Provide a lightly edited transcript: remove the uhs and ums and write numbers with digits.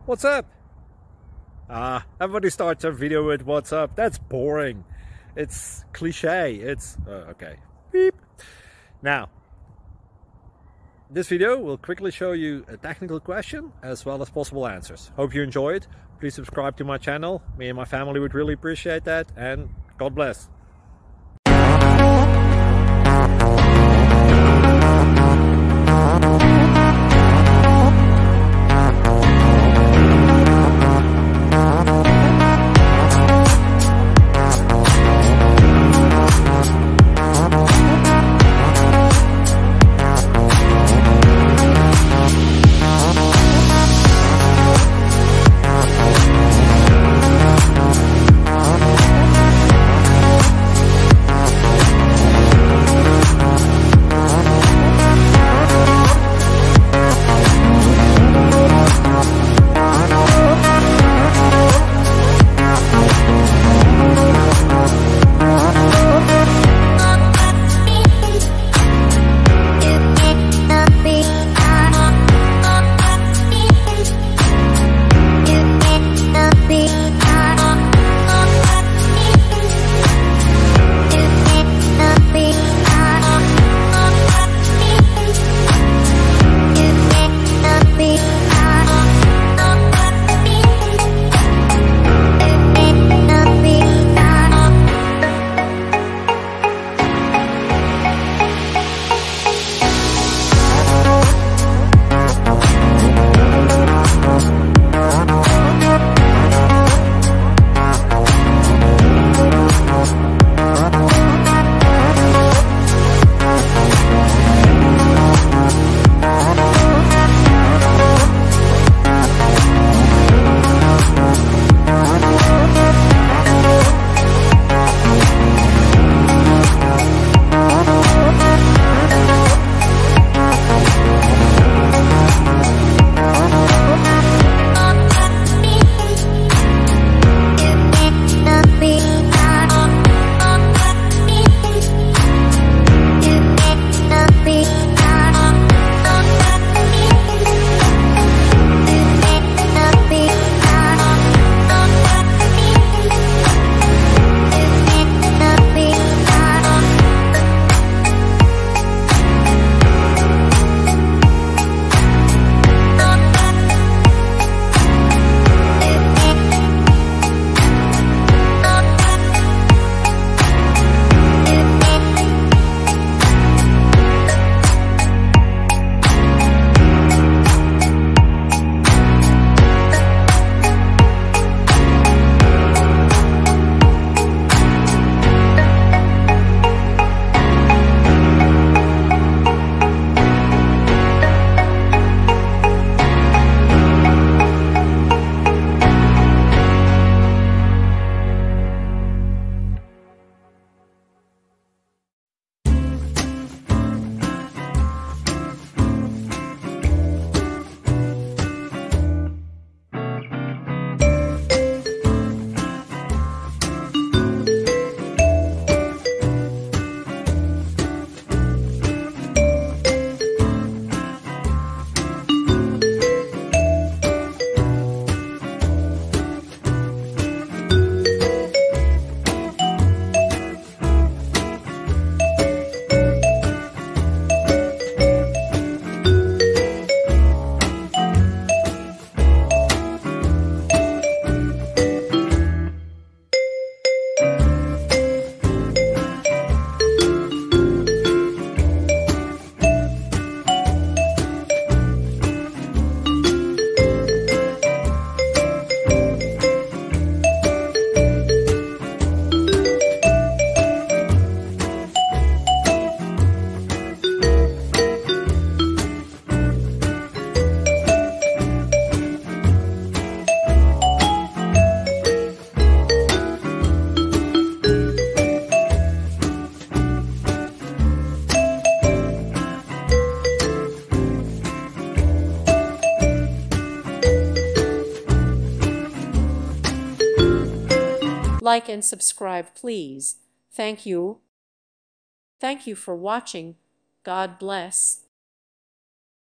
What's up? Everybody starts a video with what's up. That's boring. It's cliche. It's okay. Beep. Now, this video will quickly show you a technical question as well as possible answers. Hope you enjoy it. Please subscribe to my channel. Me and my family would really appreciate that, and God bless. Like and subscribe, please. Thank you. Thank you for watching. God bless.